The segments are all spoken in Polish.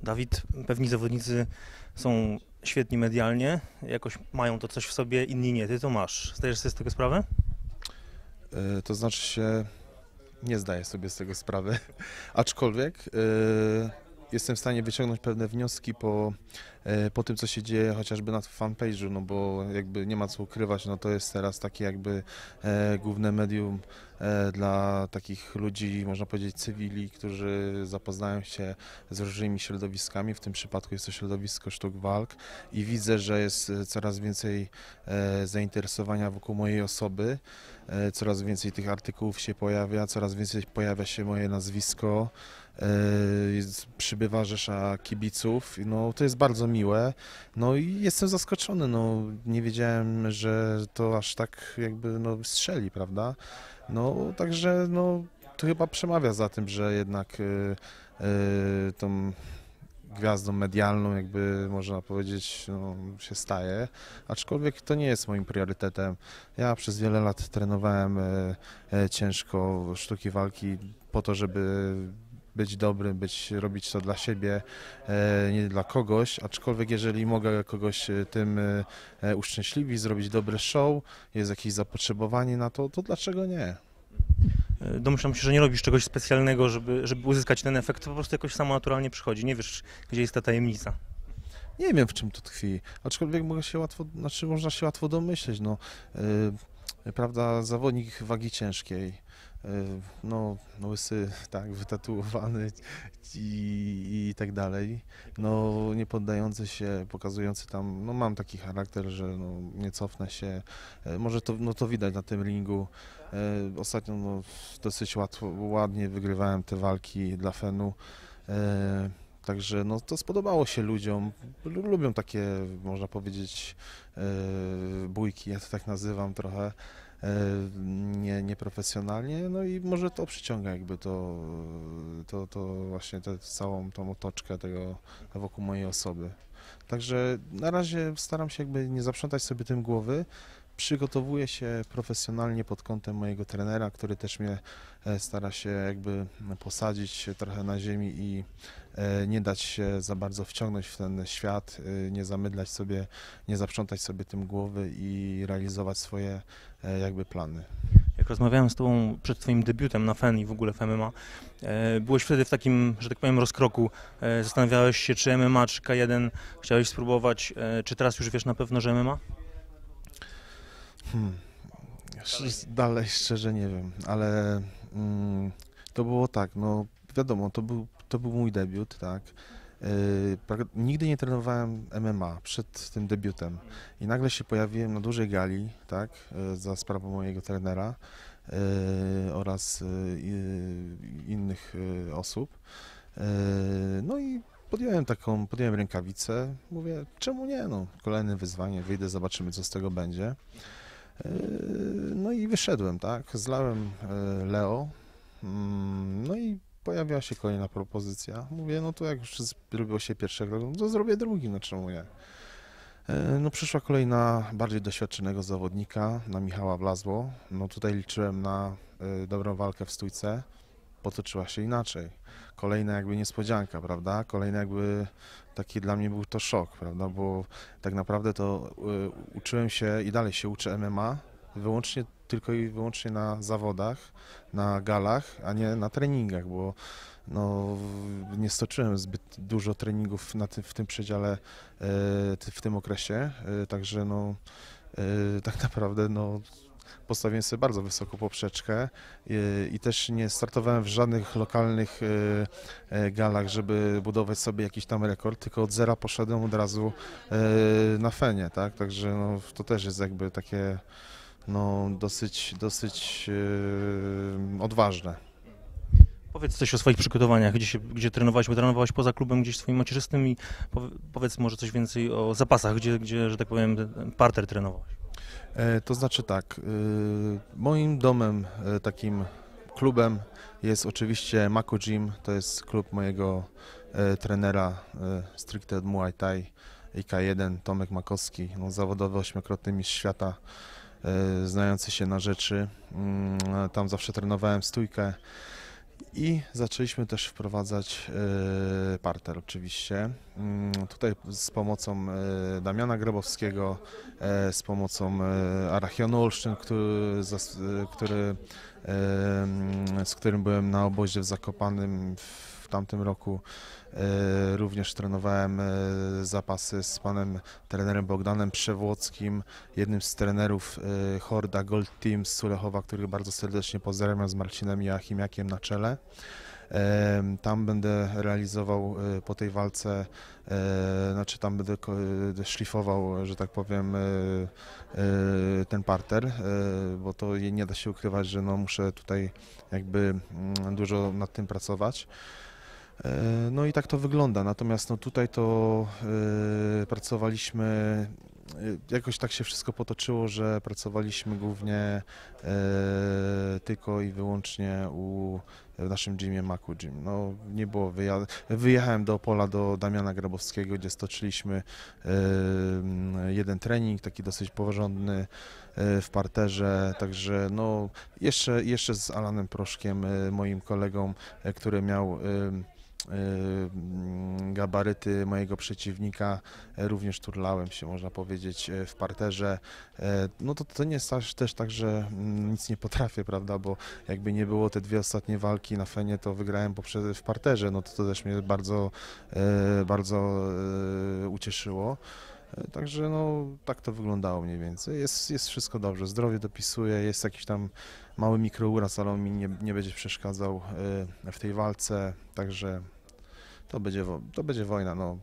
Dawid, pewni zawodnicy są świetni medialnie, jakoś mają to coś w sobie, inni nie. Ty to masz. Zdajesz sobie z tego sprawę? To znaczy się, nie zdaję sobie z tego sprawy, aczkolwiek jestem w stanie wyciągnąć pewne wnioski po tym, co się dzieje chociażby na fanpage'u, no bo jakby nie ma co ukrywać, no to jest teraz takie jakby główne medium dla takich ludzi, można powiedzieć cywili, którzy zapoznają się z różnymi środowiskami, w tym przypadku jest to środowisko sztuk walk i widzę, że jest coraz więcej zainteresowania wokół mojej osoby, coraz więcej tych artykułów się pojawia, coraz więcej pojawia się moje nazwisko, przybywa rzesza kibiców, no to jest bardzo miłe, no i jestem zaskoczony, no nie wiedziałem, że to aż tak jakby no strzeli, prawda, no także no to chyba przemawia za tym, że jednak tą gwiazdą medialną, jakby można powiedzieć, no, się staje, aczkolwiek to nie jest moim priorytetem. Ja przez wiele lat trenowałem ciężko sztuki walki po to, żeby być dobrym, robić to dla siebie, nie dla kogoś, aczkolwiek jeżeli mogę kogoś tym uszczęśliwić, zrobić dobre show, jest jakieś zapotrzebowanie na to, to dlaczego nie? Domyślam się, że nie robisz czegoś specjalnego, żeby uzyskać ten efekt, to po prostu jakoś samo naturalnie przychodzi. Nie wiesz, gdzie jest ta tajemnica. Nie wiem, w czym to tkwi, aczkolwiek można się łatwo domyśleć, no, prawda, zawodnik wagi ciężkiej, no, łysy, tak, wytatuowany i tak dalej, no, nie poddający się, pokazujący tam, no, mam taki charakter, że no, nie cofnę się, może to, no, to widać na tym ringu, ostatnio no, dosyć ładnie wygrywałem te walki dla Fenu, także no, to spodobało się ludziom, lubią takie, można powiedzieć, bójki, ja to tak nazywam trochę, nieprofesjonalnie, no i może to przyciąga jakby to właśnie całą tą otoczkę tego wokół mojej osoby. Także na razie staram się jakby nie zaprzątać sobie tym głowy, przygotowuję się profesjonalnie pod kątem mojego trenera, który też mnie stara się jakby posadzić trochę na ziemi i nie dać się za bardzo wciągnąć w ten świat, nie zamydlać sobie, nie zaprzątać sobie tym głowy i realizować swoje jakby plany. Jak rozmawiałem z tobą przed twoim debiutem na FEN i w ogóle w MMA, byłeś wtedy w takim, że tak powiem, rozkroku. Zastanawiałeś się, czy MMA, czy K1 chciałeś spróbować, czy teraz już wiesz na pewno, że MMA? Dalej szczerze nie wiem, ale to było tak, no wiadomo, to był mój debiut, tak. Nigdy nie trenowałem MMA przed tym debiutem i nagle się pojawiłem na dużej gali, tak, za sprawą mojego trenera oraz innych osób. No i podjąłem rękawicę, mówię, czemu nie, no, kolejne wyzwanie, wyjdę, zobaczymy, co z tego będzie. No i wyszedłem, tak, zlałem Leo, no i pojawiła się kolejna propozycja. Mówię, no to jak już zrobiło się pierwszego, no to zrobię drugi, no czemu nie? No przyszła kolejna bardziej doświadczonego zawodnika, na Michała Wlazło. No tutaj liczyłem na dobrą walkę w stójce, potoczyła się inaczej. Kolejna jakby niespodzianka, prawda? Kolejny jakby taki dla mnie był to szok, prawda? Bo tak naprawdę to uczyłem się i dalej się uczę MMA tylko i wyłącznie na zawodach, na galach, a nie na treningach, bo no, nie stoczyłem zbyt dużo treningów w tym przedziale, w tym okresie, także no, tak naprawdę no, postawiłem sobie bardzo wysoką poprzeczkę i też nie startowałem w żadnych lokalnych galach, żeby budować sobie jakiś tam rekord, tylko od zera poszedłem od razu na Fenie, tak? Także no, to też jest jakby takie no, dosyć odważne. Powiedz coś o swoich przygotowaniach, gdzie trenowałeś, bo trenowałeś poza klubem gdzieś swoim macierzystym i powiedz może coś więcej o zapasach, gdzie że tak powiem, ten parter trenowałeś. To znaczy tak, moim domem, takim klubem jest oczywiście Mako Gym, to jest klub mojego trenera stricte od Muay Thai i K1, Tomek Makowski, no, zawodowy 8-krotny mistrz świata, znający się na rzeczy. Tam zawsze trenowałem stójkę I zaczęliśmy też wprowadzać parter oczywiście. Tutaj z pomocą Damiana Grabowskiego, z pomocą Arachionu Olsztyn, z którym byłem na obozie w Zakopanem w tamtym roku. Również trenowałem zapasy z panem trenerem Bogdanem Przewłockim, jednym z trenerów Horda Gold Team z Sulechowa, których bardzo serdecznie pozdrawiam, z Marcinem Joachimiakiem na czele. Tam będę realizował po tej walce, znaczy tam będę szlifował, że tak powiem, ten parter, bo to nie da się ukrywać, że no muszę tutaj jakby dużo nad tym pracować. No i tak to wygląda, natomiast no tutaj to pracowaliśmy, jakoś tak się wszystko potoczyło, że pracowaliśmy głównie tylko i wyłącznie w naszym gymie Maku Gym. No nie było wyjechałem do Opola do Damiana Grabowskiego, gdzie stoczyliśmy jeden trening, taki dosyć porządny w parterze, także no jeszcze z Alanem Proszkiem, moim kolegą, który miał gabaryty mojego przeciwnika, również turlałem się, można powiedzieć, w parterze. No to nie jest też tak, że nic nie potrafię, prawda, bo jakby nie było te dwie ostatnie walki na Fenie, to wygrałem w parterze, no to też mnie bardzo ucieszyło. Także no tak to wyglądało mniej więcej. Jest wszystko dobrze, zdrowie dopisuje, jest jakiś tam mały mikrouraz, ale on mi nie będzie przeszkadzał w tej walce, także to będzie wojna. No,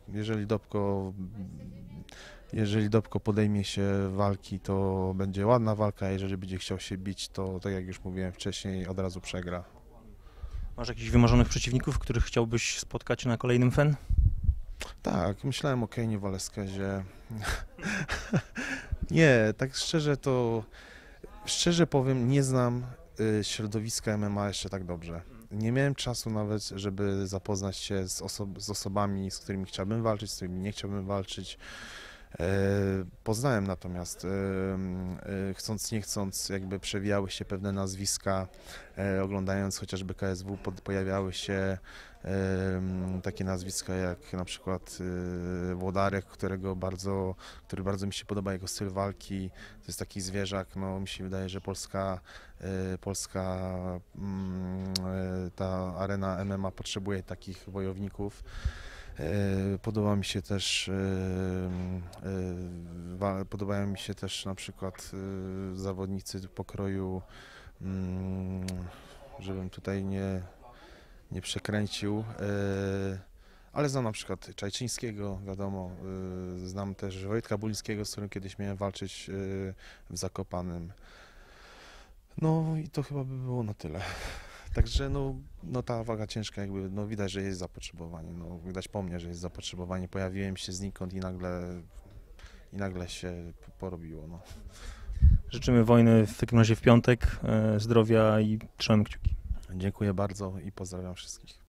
jeżeli Dobko podejmie się walki, to będzie ładna walka, a jeżeli będzie chciał się bić, to tak jak już mówiłem wcześniej, od razu przegra. Masz jakichś wymarzonych przeciwników, których chciałbyś spotkać na kolejnym FEN? Tak, myślałem o Kejnie Velasquezie. Nie, tak szczerze powiem, nie znam środowiska MMA jeszcze tak dobrze. Nie miałem czasu nawet, żeby zapoznać się z osobami, z którymi chciałbym walczyć, z którymi nie chciałbym walczyć. Poznałem natomiast, chcąc nie chcąc, jakby przewijały się pewne nazwiska, oglądając chociażby KSW, pojawiały się takie nazwiska jak na przykład Włodarek, który bardzo mi się podoba, jego styl walki, to jest taki zwierzak, no mi się wydaje, że polska ta arena MMA potrzebuje takich wojowników. Podobają mi się też na przykład zawodnicy pokroju, żebym tutaj nie przekręcił, ale znam na przykład Czajczyńskiego, wiadomo, znam też Wojtka Bulińskiego, z którym kiedyś miałem walczyć w Zakopanem. No i to chyba by było na tyle. Także no ta waga ciężka, jakby no widać, że jest zapotrzebowanie, no widać po mnie, że jest zapotrzebowanie, pojawiłem się znikąd i nagle się porobiło, no. Życzymy wojny w takim razie w piątek, zdrowia i trzymamy kciuki. Dziękuję bardzo i pozdrawiam wszystkich.